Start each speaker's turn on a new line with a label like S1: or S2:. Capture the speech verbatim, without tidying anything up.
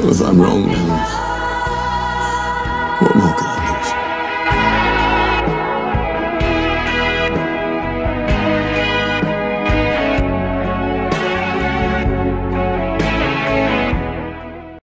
S1: Well, if I'm wrong, then what more can